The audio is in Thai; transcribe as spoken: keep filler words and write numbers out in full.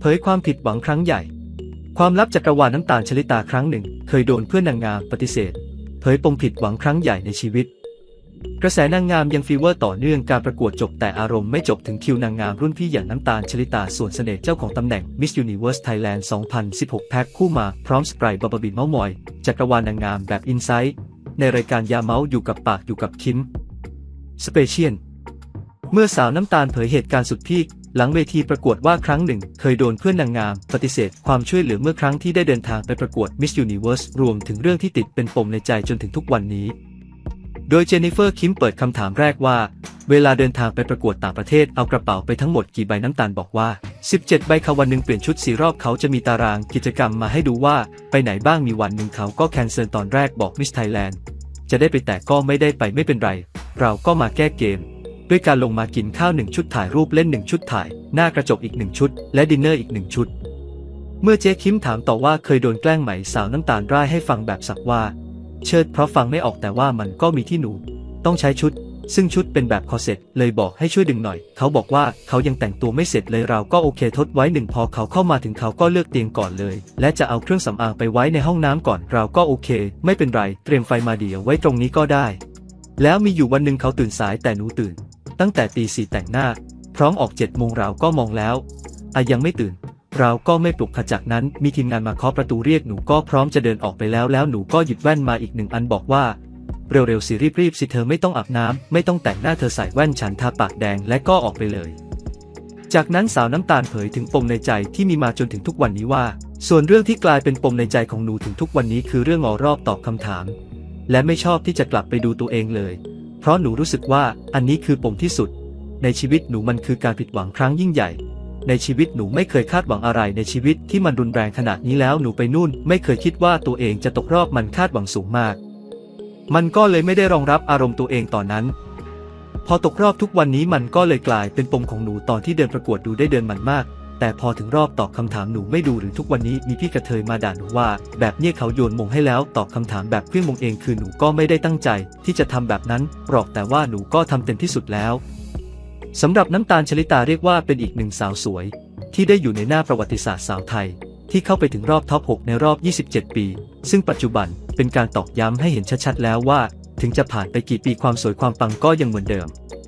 ผยความผิดหวังครั้งใหญ่ความลับจักรวาลน้ำตาลชลิตาครั้งหนึ่งเคยโดนเพื่อนนางงามปฏิเสธเผยปมผิดหวังครั้งใหญ่ในชีวิตกระแสนางงามยังฟีเวอร์ต่อเนื่องการประกวดจบแต่อารมณ์ไม่จบถึงคิวนางงามรุ่นพี่อย่างน้ำตาลชลิตาส่วนเสน่ห์เจ้าของตำแหน่ง Miss Universe Thailand สองพันสิบหก แพ็คคู่มาพร้อมสไปร์บับบินเม้ามอยจักรวาลนางงามแบบอินไซต์ในรายการยาเมาส์อยู่กับปากอยู่กับคิมสเปเชียลเมื่อสาวน้ำตาลเผยเหตุการณ์สุดพีคหลังเวทีประกวดว่าครั้งหนึ่งเคยโดนเพื่อนนางงามปฏิเสธความช่วยเหลือเมื่อครั้งที่ได้เดินทางไปประกวด Miss Universe รวมถึงเรื่องที่ติดเป็นปมในใจจนถึงทุกวันนี้โดยเจนนิเฟอร์คิมเปิดคำถามแรกว่าเวลาเดินทางไปประกวดต่างประเทศเอากระเป๋าไปทั้งหมดกี่ใบน้ำตาลบอกว่าสิบเจ็ดใบค่ะวันหนึ่งเปลี่ยนชุดสี่รอบเขาจะมีตารางกิจกรรมมาให้ดูว่าไปไหนบ้างมีวันหนึ่งเขาก็แคนเซิลตอนแรกบอก Miss Thailand จะได้ไปแต่ก็ไม่ได้ไปไม่เป็นไรเราก็มาแก้เกมด้วยการลงมากินข้าวหนึ่งชุดถ่ายรูปเล่นหนึ่งชุดถ่ายหน้ากระจกอีกหนึ่งชุดและดินเนอร์อีกหนึ่งชุดเมื่อเจ๊คิมถามต่อว่าเคยโดนแกล้งไหมสาวน้ำตาลร่ายให้ฟังแบบสักว่าเชิดเพราะฟังไม่ออกแต่ว่ามันก็มีที่หนูต้องใช้ชุดซึ่งชุดเป็นแบบคอร์เซ็ตเลยบอกให้ช่วยดึงหน่อยเขาบอกว่าเขายังแต่งตัวไม่เสร็จเลยเราก็โอเคทดไว้หนึ่งพอเขาเข้ามาถึงเขาก็เลือกเตียงก่อนเลยและจะเอาเครื่องสำอางไปไว้ในห้องน้ำก่อนเราก็โอเคไม่เป็นไรเตรียมไฟมาเดี๋ยวไว้ตรงนี้ก็ได้แล้วมีอยู่วันหนึ่งเขาตื่นสายแต่หนูตื่นตั้งแต่ตีสี่แต่งหน้าพร้อมออกเจ็ดโมงเราก็มองแล้วอ่ะยังไม่ตื่นเราก็ไม่ปลุกค่ะจากนั้นมีทีมงานมาเคาะประตูเรียกหนูก็พร้อมจะเดินออกไปแล้วแล้วหนูก็หยิบแว่นมาอีกหนึ่งอันบอกว่าเร็วๆสิรีบๆสิเธอไม่ต้องอาบน้ำไม่ต้องแต่งหน้าเธอใส่แว่นฉันทาปากแดงและก็ออกไปเลยจากนั้นสาวน้ำตาลเผยถึงปมในใจที่มีมาจนถึงทุกวันนี้ว่าส่วนเรื่องที่กลายเป็นปมในใจของหนูถึงทุกวันนี้คือเรื่องงอรอบตอบคำถามและไม่ชอบที่จะกลับไปดูตัวเองเลยเพราะหนูรู้สึกว่าอันนี้คือปมที่สุดในชีวิตหนูมันคือการผิดหวังครั้งยิ่งใหญ่ในชีวิตหนูไม่เคยคาดหวังอะไรในชีวิตที่มันรุนแรงขนาดนี้แล้วหนูไปนู่นไม่เคยคิดว่าตัวเองจะตกรอบมันคาดหวังสูงมากมันก็เลยไม่ได้รองรับอารมณ์ตัวเองตอนนั้นพอตกรอบทุกวันนี้มันก็เลยกลายเป็นปมของหนูตอนที่เดินประกวดดูได้เดินมันมากแต่พอถึงรอบตอบคำถามหนูไม่ดูหรือทุกวันนี้มีพี่กระเทยมาด่าหนูว่าแบบเนี้ยเขาโยนมงให้แล้วตอบคำถามแบบเครื่องมงเองคือหนูก็ไม่ได้ตั้งใจที่จะทำแบบนั้นหรอกแต่ว่าหนูก็ทำเต็มที่สุดแล้วสำหรับน้ำตาลชลิตาเรียกว่าเป็นอีกหนึ่งสาวสวยที่ได้อยู่ในหน้าประวัติศาสตร์สาวไทยที่เข้าไปถึงรอบท็อปหกในรอบยี่สิบเจ็ดปีซึ่งปัจจุบันเป็นการตอกย้ำให้เห็นชัดๆแล้วว่าถึงจะผ่านไปกี่ปีความสวยความปังก็ยังเหมือนเดิม